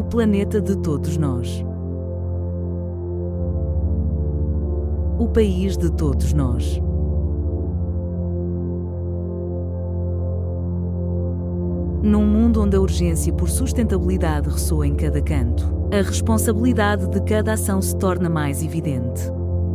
planeta de todos nós. O país de todos nós. Num mundo onde a urgência por sustentabilidade ressoa em cada canto, a responsabilidade de cada ação se torna mais evidente.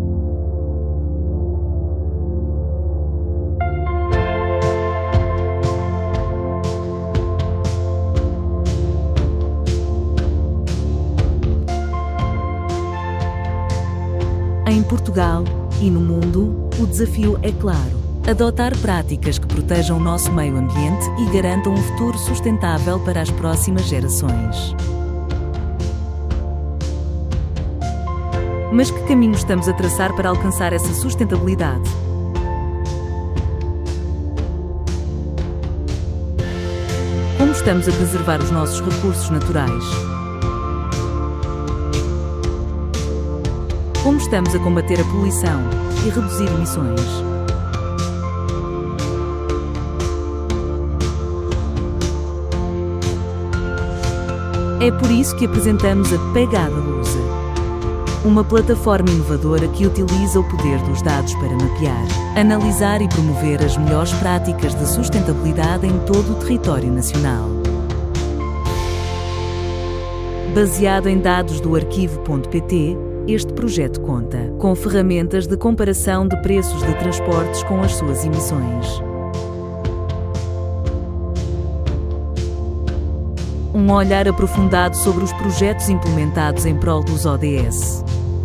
Em Portugal e no mundo, o desafio é claro: adotar práticas que protejam o nosso meio ambiente e garantam um futuro sustentável para as próximas gerações. Mas que caminho estamos a traçar para alcançar essa sustentabilidade? Como estamos a preservar os nossos recursos naturais? Como estamos a combater a poluição e reduzir emissões? É por isso que apresentamos a Pegada Lusa, uma plataforma inovadora que utiliza o poder dos dados para mapear, analisar e promover as melhores práticas de sustentabilidade em todo o território nacional. Baseado em dados do arquivo.pt, este projeto conta com ferramentas de comparação de preços de transportes com as suas emissões. Um olhar aprofundado sobre os projetos implementados em prol dos ODS.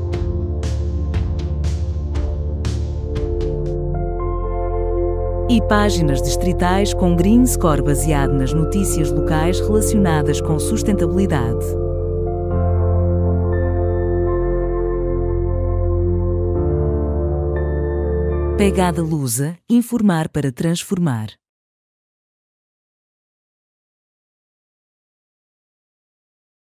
E páginas distritais com Green Score baseado nas notícias locais relacionadas com sustentabilidade. Pegada Lusa, informar para transformar.